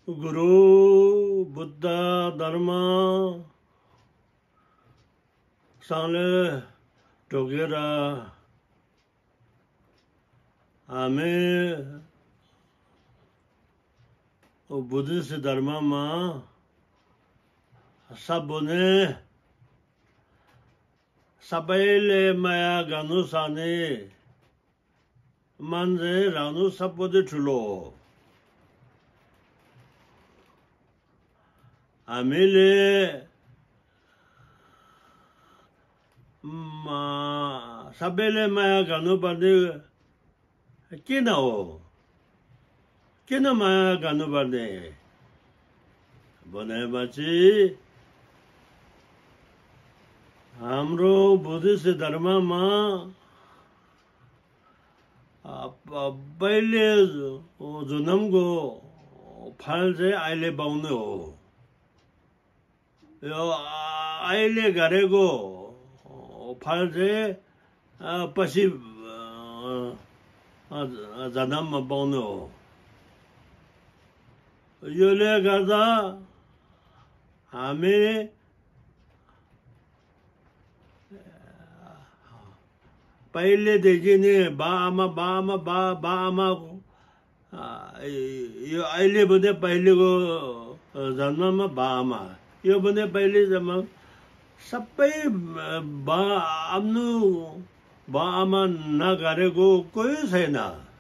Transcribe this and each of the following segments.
Guru, Buddha, Dharma, Sangle, together, Ame, Buddhist Dharma ma, Sabone, Sabele Maya Ganusane, Manze Ranu Sabode Chulo. Amele ma sabele maya ganu bade kinao kina maya ganu bade bone bachi hamro buddhist dharma ma पहले जन्म को फल से आइले पाउने हो यो आइले गरेको फल चाहिँ पछि जन्ममा पाउने हो योले गर्दा हामी पहिलेदेखि नै बाआमाको यो अहिले भने पहिलेको जन्ममा बाआमा यो भने पहिले जन्म सबै बाआमा नगरेको कोही छैन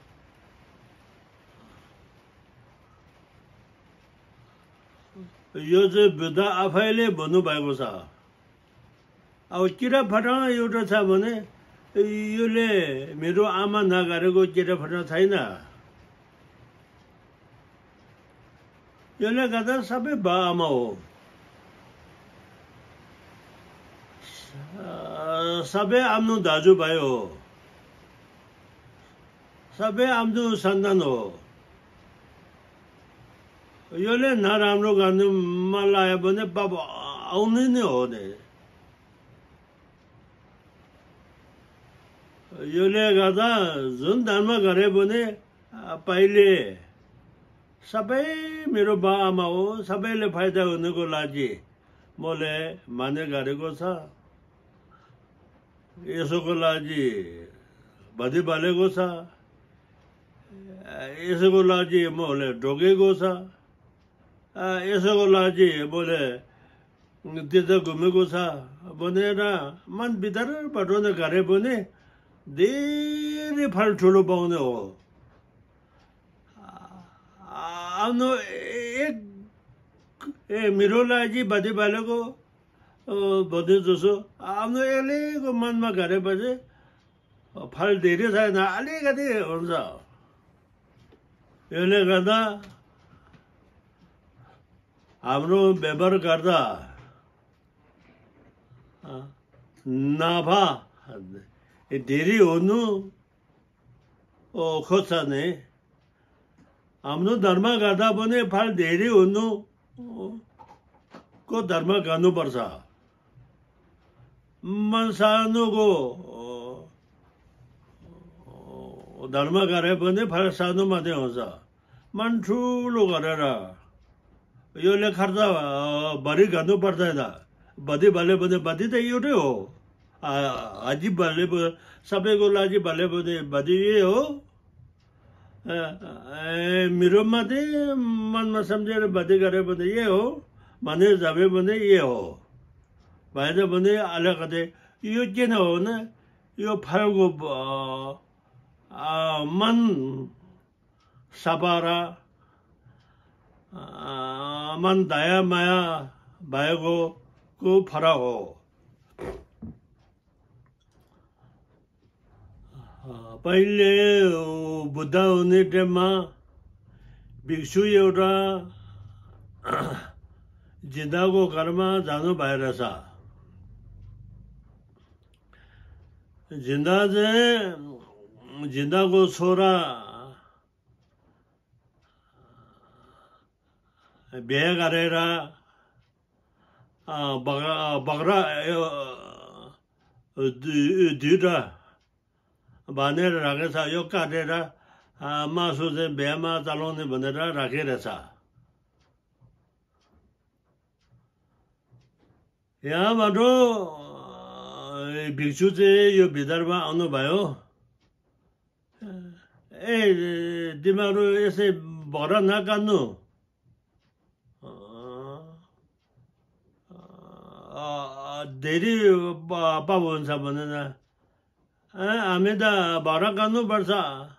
यो चाहिँ बुद्ध आफैले भन्नुभएको छ अब किरा फटाउन एउटा छ भने योले मेरो आमा नगरेको किरा फटाउन छैन यसले गर्दा सबै बाआमा हो सबै आफ्नो दाजुभाइ हो सबै आफ्नो सन्तान हो यसले नराम्रो गर्नु मन लाग्यो भने पाप आउने नै हो नि यसले गर्दा जुन धर्म गरे भने पहिले सबै मेरो बाआमा हो सबैले फाइदा हुनुको लागि मैले माने गरेको छ यसोको लागि बधि बलेको छ यसोको लागि मैले ढोगेको छ यसोको लागि मैले त्यता घुमेको छ भनेर मनभित्रबाट गरे भने धेरै फल ठुलो पाउने हो आफ्नो एक मेरो लागि बधि बलेको भने जसो आफ्नो एक्लैको मनमा गरेपछि फल धेरै छैन अलिकति हुन्छ यसले गर्दा हाम्रो व्यवहार गर्दा नाफा धेरै हुनु खोज्छ नि हाम्रो धर्म गर्दा पनि फल धेरै हुनु को धर्म गर्नुपर्छ मन सानोको धर्म गरे पनि फल सानो मात्रै हुन्छ मन ठुलो गरेर योले खर्च भरि गर्नु पर्दैन बधि भले भने बधि त एउटै हो अझै भले सबैको लागि भले भने बधि यही हो मेरो मात्रै मनमा सम्झेर बधि गरे भने यही हो भने जाबे भने यही हो भएन भने अलिकति यो किन हो भने यो फलको मन सफा र मन दया माया भएको को फरक हो पहिले बुद्ध हुने टाइममा भिक्षु एउटा जिन्दाको घरमा जानु भइरहेछ जिन्दाको छोरा बिहे गरेर बगरा दुईटा बाँधेर राखेछ यो काटेर मासु चाहिँ बिहेमा चलाउने भनेर राखिरहेछ 야, 맞아. 빅슈제 요 비달바 안노 봐요. 디마로 에세 뭐라 나간노. 대리 바본 사보는 아메다 바라간노 벌사.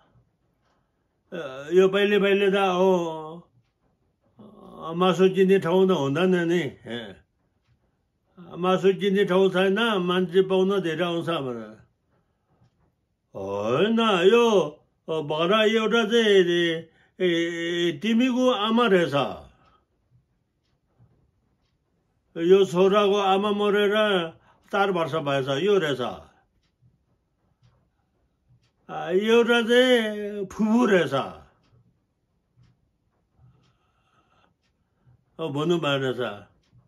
요 빨리 다 마소진이 타오나 온다네. 마소진이 타오사나 만지 보나 데라온 사람. 나 요 바라 요라데 디미고 아마레사. 요 소라고 아마 모레라 딸 바사 바사 요레사. 요라데 부부레사. 뭐는 말레사.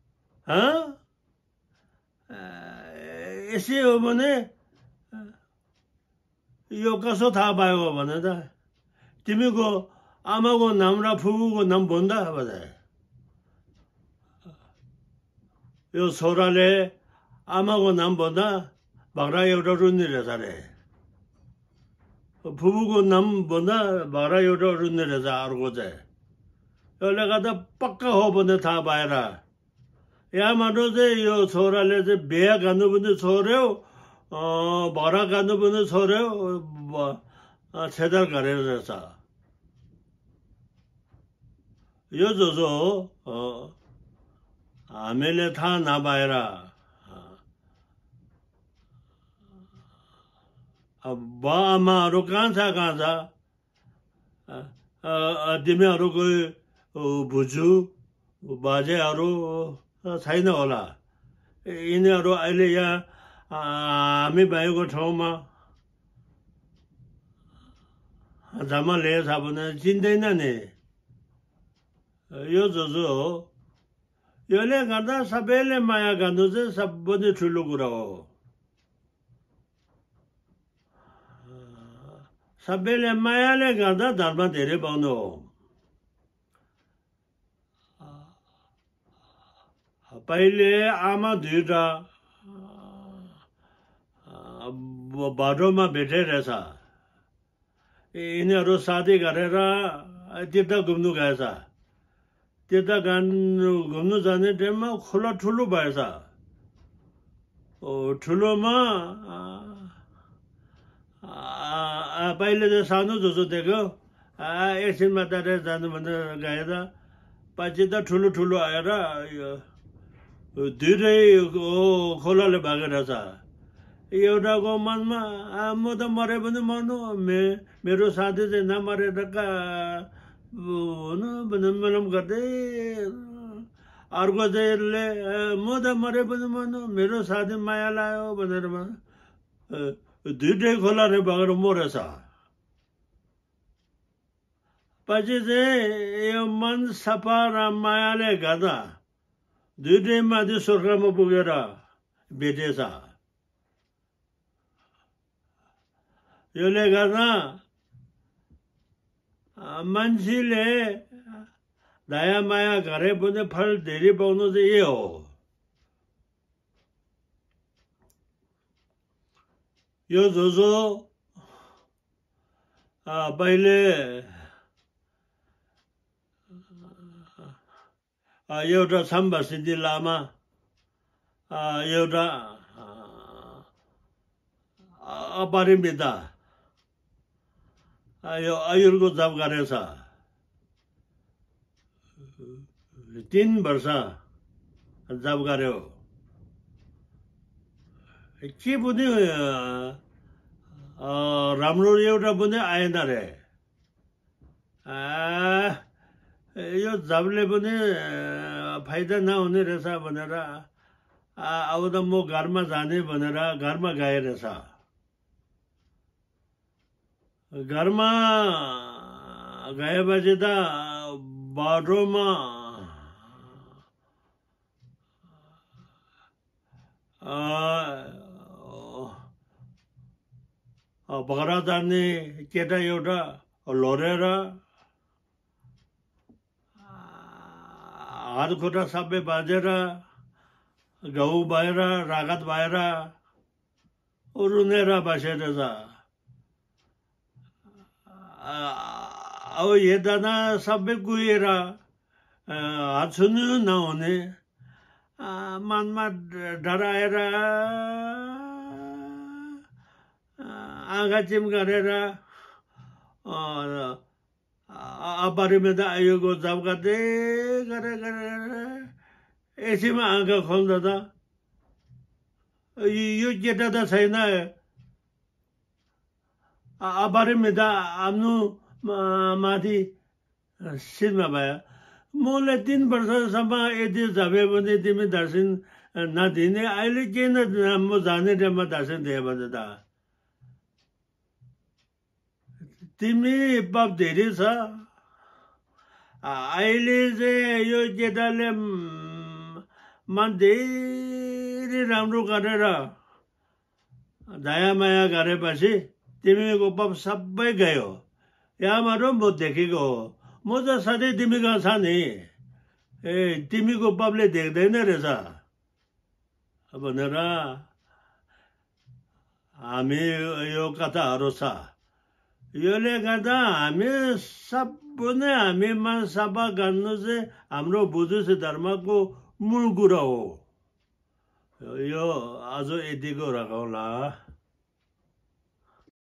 에시 어머네 요 가서 다 봐요 어머네다. 디미고 아마고 남라 부부고 남 본다 하바다. 요 소라레 아마고 남 본다 막라 요러run이래사래. 부부고 남 본다 막라 요러run이래사 알고제. 연락하다 빡까 허번에 다 봐야라. 야마로제 요 소라레제 배야 가는 분들 소래요. 뭐라 가는 분들 소래요. 세달 가래서. 요저서 아멜레 다 나봐야라. 아마로 간사. 디메아로 그 부주 바제아로 사이나올라. 이네아로 알레야 아미 바이고 처음아. 자만 레 사보는 진대나네. 요저저 연애 간다 사벨레 마야 간도제 사번에 줄로구라고. 사벨레 마야레 간다 달마 데레 바노. पहले आमा धीरा बारों में बैठे रहता इन्हें रोज शादी करेगा तीर्थ घूमने गया था तीर्थ घूमने जाने टाइम में खुला ठुलो बैठा ठुलो में पहले तो सानू जो देखो ऐसे में तारे जाने बंदे गया था पाँच ठुलो आया धीरे खोलाले भागेर छ एउटाको मनमा म त मरे पनि मर्नु मेरो साथी चाहिँ नमरेर मेलम गर्दै अर्को चाहिँले म त मरे पनि मर्नु मेरो साथी माया लाग्यो भनेर दुईटै खोलाले भागेर मरेछ पछि चाहिँ यो मन सफा र मायाले गर्दा दुईटै माथि स्वर्गमा पुगेर भेटेछ यसले गर्दा मान्छेले दया माया गरे पनि फल धेरै पाउनु चाहिँ यही हो यो जो पहिले एउटा छम्बा सिद्धि लामा एउटा अपरिमिता यो आयुर्को जप गरेछ 3 वर्ष जप गर्यो के पनि राम्रो एउटा पनि आएन रे यो जपले पनि फाइदा नहुने रहेछ भनेर अब त म घरमा जाने भनेर घरमा गए रहेछ घरमा गएपछि त बाटोमा बगरा जाने केटा एउटा लडेर हात खुट्टा सबै बाँधेर गहुँ भएर रागत भएर रुनेर बसेर छ अब हेर्दा सबै कुहिएर हात छुनु नहुने मनमा डराएर आँखा चिम गरेर अपरिमित आयुको जब गर्दै गरेर यसैमा आँखा खोल्दा त यो केटा त छैन अपरिमित आफ्नो माथि सिनमा भयो मलाई 3 वर्षसम्म यदि झ्याप्यो भने तिमी दर्शन नदिने अहिले किन म जाने टाइममा दर्शन दिए भने त तिमी पाप धेरै छ अहिले चाहिँ यो केटाले मन धेरै राम्रो गरेर दया माया गरेपछि तिमीको पाप सबै गयो यहाँबाट म देखेको हो म त सधैँ तिमीको छ नि तिमीको पापले देख्दैन रहेछ भनेर हामी यो कथाहरू छ योले गर्दा हामी सबैले हामीमा सफा गर्नु चाहिँ हाम्रो बुद्धिस्ट धर्मको मूल कुरा हो यो आज यतिको राखौँला